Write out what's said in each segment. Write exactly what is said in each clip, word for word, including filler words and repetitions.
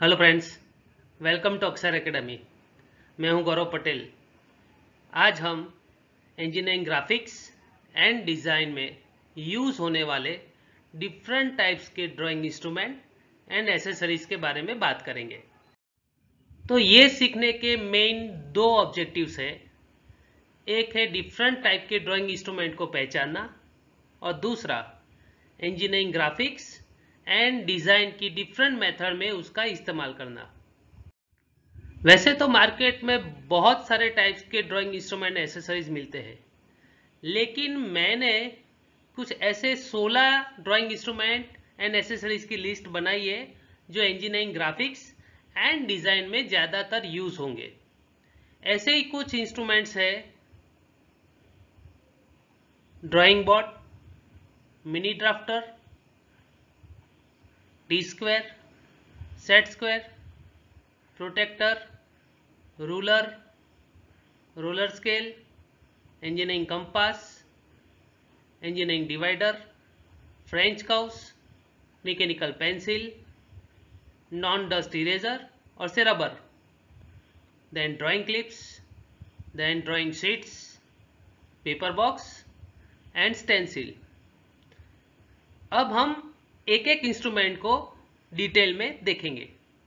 Hello friends, welcome to Akshar academy. मैं हूं गौरव पटेल। आज हम इंजीनियरिंग ग्राफिक्स एंड डिज़ाइन में यूज़ होने वाले डिफरेंट टाइप्स के ड्राइंग इंस्ट्रूमेंट एंड एसेसरीज के बारे में बात करेंगे। तो ये सीखने के मेन दो ऑब्जेक्टिव्स है। एक है डिफरेंट टाइप के ड्राइंग इंस्ट्रूमेंट को पहचानना और दूसरा इंजीनियरिंग ग्राफिक्स एंड डिज़ाइन की डिफरेंट मेथड में उसका इस्तेमाल करना। वैसे तो मार्केट में बहुत सारे टाइप्स के ड्राइंग इंस्ट्रूमेंट एसेसरीज मिलते हैं, लेकिन मैंने कुछ ऐसे सोलह ड्राइंग इंस्ट्रूमेंट एंड एसेसरीज की लिस्ट बनाई है जो इंजीनियरिंग ग्राफिक्स एंड डिज़ाइन में ज़्यादातर यूज़ होंगे। ऐसे ही कुछ इंस्ट्रूमेंट्स है: drawing board, mini drafter, T square, set square, protractor, ruler, roller scale, engineering compass, engineering divider, French curves, mechanical pencil, non dust eraser और से rubber, then drawing clips, then drawing sheets, paper box and stencil. अब हम एक एक instrument को detail में देखेंगे।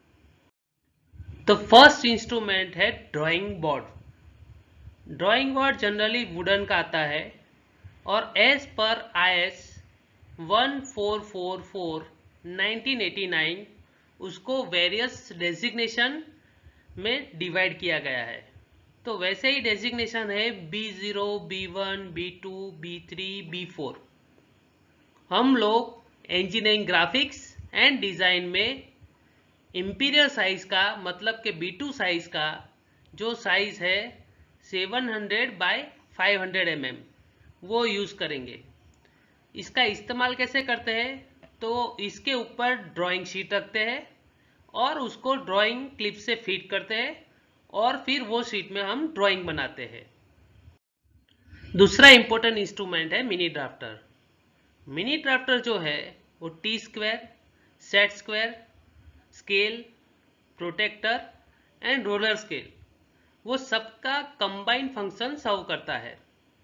तो फर्स्ट इंस्ट्रूमेंट है drawing board. Drawing board generally wooden का आता है और as per I S one four four four nineteen eighty nine उसको वेरियस डेजिग्नेशन में डिवाइड किया गया है। तो वैसे ही डेजिग्नेशन है B zero, B one, B two, B three, B four. हम लोग इंजीनियरिंग ग्राफिक्स एंड डिज़ाइन में इंपीरियल साइज का मतलब के बी टू साइज का जो साइज है seven hundred by five hundred M M वो यूज़ करेंगे। इसका इस्तेमाल कैसे करते हैं? तो इसके ऊपर ड्राइंग शीट रखते हैं और उसको ड्राइंग क्लिप से फिट करते हैं और फिर वो शीट में हम ड्राइंग बनाते हैं। दूसरा इंपॉर्टेंट इंस्ट्रूमेंट है मिनी ड्राफ्टर। मिनी ड्राफ्टर जो है वो T square, set square, scale, protractor and roller scale वो सबका कंबाइंड फंक्शन सर्व करता है।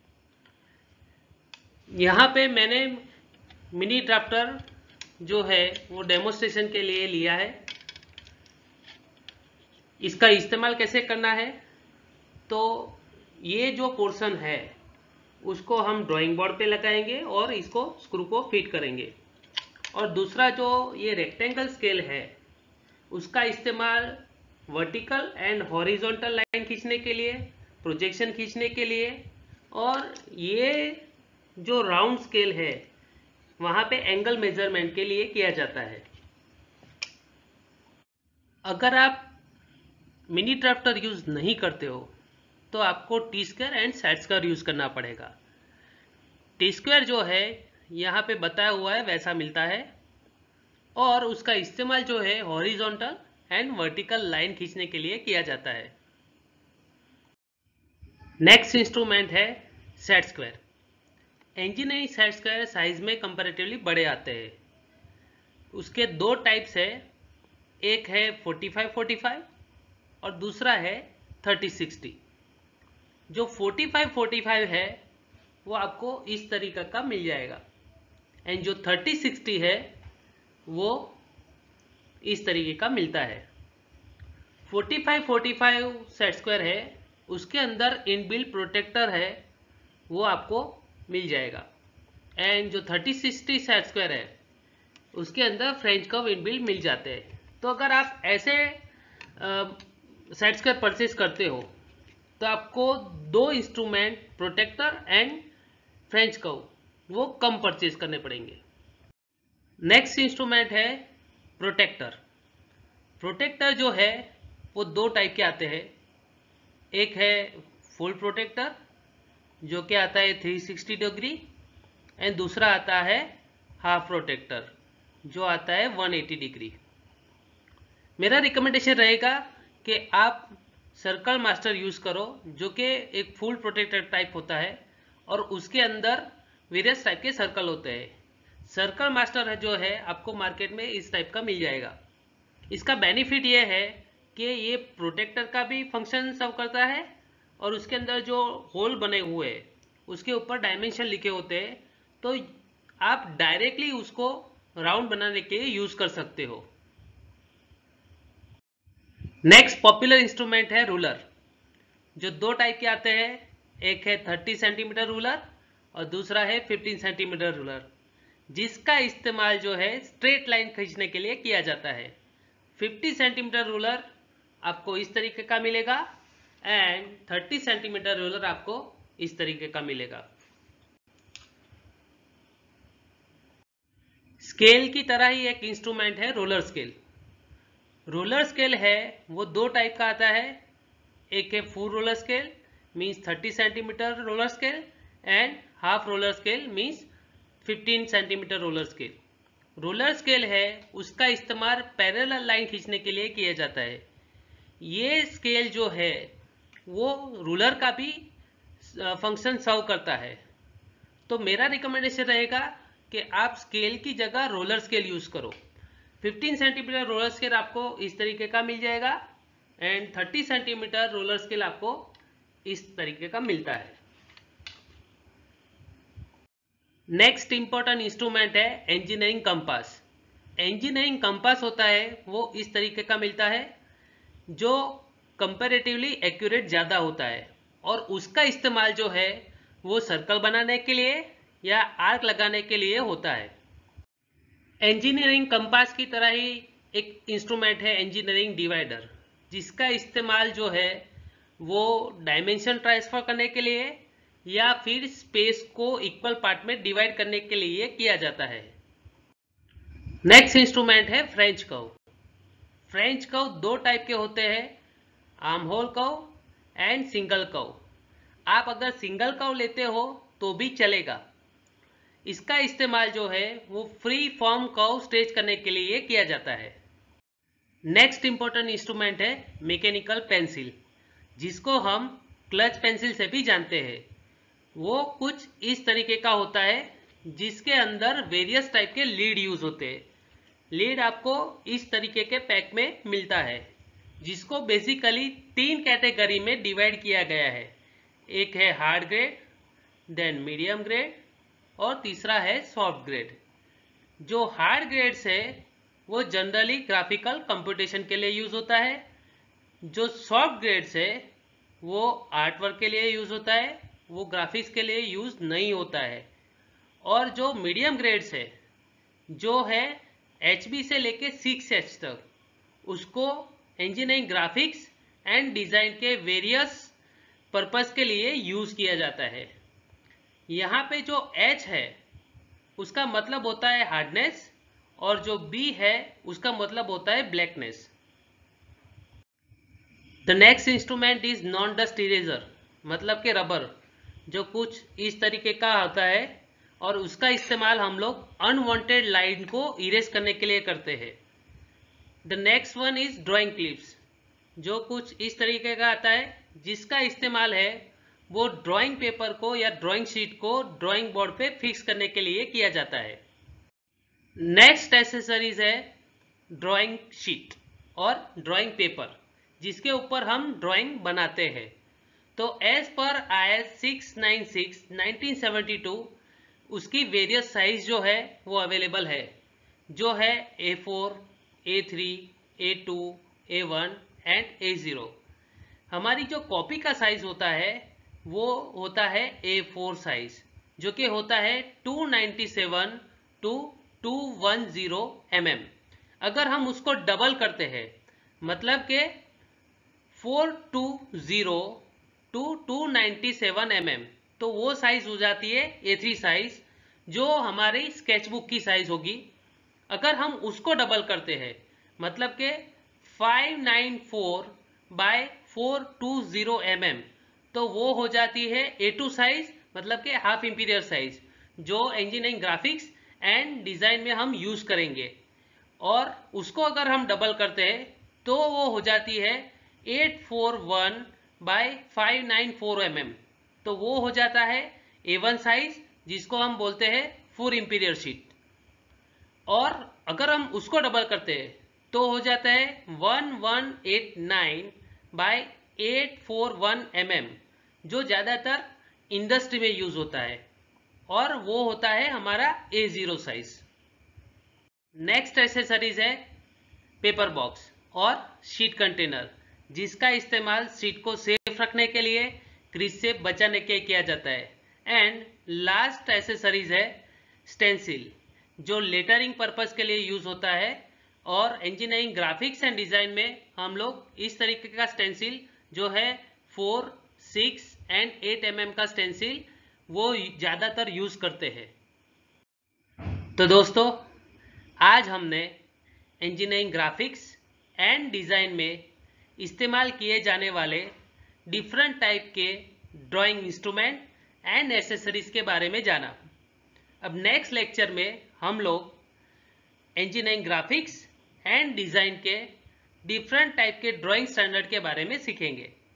यहाँ पे मैंने मिनी ड्राफ्टर जो है वो डेमोस्ट्रेशन के लिए लिया है। इसका इस्तेमाल कैसे करना है? तो ये जो पोर्शन है उसको हम ड्राइंग बोर्ड पे लगाएंगे और इसको स्क्रू को फिट करेंगे। और दूसरा जो ये रेक्टेंगल स्केल है उसका इस्तेमाल वर्टिकल एंड हॉरिजॉन्टल लाइन खींचने के लिए, प्रोजेक्शन खींचने के लिए, और ये जो राउंड स्केल है वहाँ पे एंगल मेजरमेंट के लिए किया जाता है। अगर आप मिनी ड्राफ्टर यूज़ नहीं करते हो तो आपको T square and set square use करना पड़ेगा। टी स्क्वायर जो है यहाँ पे बताया हुआ है वैसा मिलता है और उसका इस्तेमाल जो है हॉरिजॉन्टल एंड वर्टिकल लाइन खींचने के लिए किया जाता है। नेक्स्ट इंस्ट्रूमेंट है set square. Engineering set square size में कंपैरेटिवली बड़े आते हैं। उसके दो टाइप्स है, एक है फोर्टी फाइव फोर्टी फाइव और दूसरा है थर्टी सिक्सटी। जो फोर्टी फाइव फोर्टी फाइव है वो आपको इस तरीका का मिल जाएगा एंड जो थर्टी सिक्सटी है वो इस तरीके का मिलता है। Forty five forty five set square है, उसके अंदर इनबिल्ट प्रोटेक्टर है वो आपको मिल जाएगा एंड जो थर्टी सिक्सटी सेट स्क्वायर है उसके अंदर फ्रेंच कर्व इनबिल्ट मिल जाते हैं। तो अगर आप ऐसे सेट स्क्वायर परचेज करते हो तो आपको दो instrument protractor and French curve वो कम परचेज करने पड़ेंगे। नेक्स्ट इंस्ट्रूमेंट है प्रोटेक्टर। प्रोटेक्टर जो है वो दो टाइप के आते हैं। एक है फुल प्रोटेक्टर जो कि आता है थ्री सिक्सटी डिग्री एंड दूसरा आता है हाफ प्रोटेक्टर जो आता है वन एटी डिग्री। मेरा रिकमेंडेशन रहेगा कि आप सर्कल मास्टर यूज़ करो जो कि एक फुल प्रोटेक्टर टाइप होता है और उसके अंदर वेरियस टाइप के सर्कल होते हैं। सर्कल मास्टर जो है आपको मार्केट में इस टाइप का मिल जाएगा। इसका बेनिफिट ये है कि ये प्रोटेक्टर का भी फंक्शन सर्व करता है और उसके अंदर जो होल बने हुए हैं उसके ऊपर डायमेंशन लिखे होते हैं, तो आप डायरेक्टली उसको राउंड बनाने के लिए यूज कर सकते हो। नेक्स्ट पॉपुलर इंस्ट्रूमेंट है रूलर, जो दो टाइप के आते हैं, एक है थर्टी सेंटीमीटर रूलर और दूसरा है फिफ्टीन सेंटीमीटर रूलर, जिसका इस्तेमाल जो है स्ट्रेट लाइन खींचने के लिए किया जाता है। फिफ्टी सेंटीमीटर रूलर आपको इस तरीके का मिलेगा एंड थर्टी सेंटीमीटर रूलर आपको इस तरीके का मिलेगा। स्केल की तरह ही एक इंस्ट्रूमेंट है रोलर स्केल। रोलर स्केल है वो दो टाइप का आता है, एक है full roller scale means thirty centimetre roller scale and half roller scale means fifteen centimetre roller scale. Roller scale है उसका इस्तेमाल पैरेलल लाइन खींचने के लिए किया जाता है। ये स्केल जो है वो रूलर का भी फंक्शन सर्व करता है, तो मेरा रिकमेंडेशन रहेगा कि आप स्केल की जगह रोलर स्केल यूज करो। फिफ्टीन सेंटीमीटर रोलर स्केल आपको इस तरीके का मिल जाएगा and thirty centimetre roller scale आपको इस तरीके का मिलता है। नेक्स्ट इंपॉर्टेंट इंस्ट्रूमेंट है इंजीनियरिंग कंपास। इंजीनियरिंग कंपास होता है वो इस तरीके का मिलता है, जो कंपैरेटिवली एक्यूरेट ज़्यादा होता है और उसका इस्तेमाल जो है वो सर्कल बनाने के लिए या आर्क लगाने के लिए होता है। इंजीनियरिंग कंपास की तरह ही एक इंस्ट्रूमेंट है इंजीनियरिंग डिवाइडर, जिसका इस्तेमाल जो है वो डायमेंशन ट्रांसफर करने के लिए या फिर स्पेस को इक्वल पार्ट में डिवाइड करने के लिए किया जाता है। नेक्स्ट इंस्ट्रूमेंट है फ्रेंच कर्व। फ्रेंच कर्व दो टाइप के होते हैं, armhole curve and single curve. आप अगर सिंगल कर्व लेते हो तो भी चलेगा। इसका इस्तेमाल जो है वो फ्री फॉर्म कर्व स्ट्रेच करने के लिए किया जाता है। नेक्स्ट इंपॉर्टेंट इंस्ट्रूमेंट है मैकेनिकल पेंसिल, जिसको हम क्लच पेंसिल से भी जानते हैं। वो कुछ इस तरीके का होता है जिसके अंदर वेरियस टाइप के लीड यूज होते हैं। लीड आपको इस तरीके के पैक में मिलता है, जिसको बेसिकली तीन कैटेगरी में डिवाइड किया गया है। एक है hard grade, then medium grade और तीसरा है सॉफ्ट ग्रेड। जो हार्ड ग्रेड्स है वो जनरली ग्राफिकल कंप्यूटेशन के लिए यूज होता है, जो सॉफ्ट ग्रेड्स है वो आर्ट वर्क के लिए यूज होता है, वो ग्राफिक्स के लिए यूज नहीं होता है। और जो मीडियम ग्रेड्स है जो है एच बी से लेके सिक्स एच तक, उसको इंजीनियरिंग ग्राफिक्स एंड डिजाइन के वेरियस पर्पस के लिए यूज किया जाता है। यहाँ पे जो H है उसका मतलब होता है हार्डनेस और जो B है उसका मतलब होता है blackness. The next instrument is non dust eraser, मतलब कि रबर, जो कुछ इस तरीके का होता है और उसका इस्तेमाल हम लोग अनवांटेड लाइन को इरेज करने के लिए करते हैं। The next one is drawing clips, जो कुछ इस तरीके का आता है, जिसका इस्तेमाल है वो ड्राइंग पेपर को या ड्राइंग शीट को ड्राइंग बोर्ड पे फिक्स करने के लिए किया जाता है। नेक्स्ट एक्सेसरीज है ड्राइंग शीट और ड्राइंग पेपर, जिसके ऊपर हम ड्राइंग बनाते हैं। तो as per I S six nine six nineteen seventy two उसकी वेरियस साइज जो है वो अवेलेबल है, जो है A four, A three, A two, A one and A zero. हमारी जो कॉपी का साइज होता है वो होता है ए फोर साइज, जो कि होता है two ninety seven two two one zero M M. अगर हम उसको डबल करते हैं, मतलब के four two zero two two ninety seven M M, तो वो साइज हो जाती है ए थ्री साइज, जो हमारी स्केचबुक की साइज होगी। अगर हम उसको डबल करते हैं, मतलब के five nine four by four two zero M M, तो वो हो जाती है ए टू साइज, मतलब के हाफ इंपीरियर साइज, जो इंजीनियरिंग ग्राफिक्स एंड डिजाइन में हम यूज करेंगे। और उसको अगर हम डबल करते हैं तो वो हो जाती है eight four one by five nine four M M, तो वो हो जाता है ए वन साइज, जिसको हम बोलते हैं फुल इंपीरियर शीट। और अगर हम उसको डबल करते हैं तो हो जाता है one one eight nine by eight four one M M, जो ज़्यादातर इंडस्ट्री में यूज़ होता है, और वो होता है हमारा A zero size. Next accessories है पेपर बॉक्स और शीट कंटेनर, जिसका इस्तेमाल शीट को सेफ रखने के लिए, क्रीज से बचाने के किया जाता है। एंड लास्ट एसेसरीज है स्टेंसिल, जो लेटरिंग पर्पस के लिए यूज होता है, और इंजीनियरिंग ग्राफिक्स एंड डिजाइन में हम लोग इस तरीके का स्टेंसिल जो है four six and eight M M का स्टेंसिल वो ज़्यादातर यूज करते हैं। तो दोस्तों, आज हमने इंजीनियरिंग ग्राफिक्स एंड डिज़ाइन में इस्तेमाल किए जाने वाले डिफरेंट टाइप के ड्राइंग इंस्ट्रूमेंट एंड एसेसरीज के बारे में जाना। अब नेक्स्ट लेक्चर में हम लोग इंजीनियरिंग ग्राफिक्स एंड डिज़ाइन के डिफरेंट टाइप के ड्राइंग स्टैंडर्ड के बारे में सीखेंगे।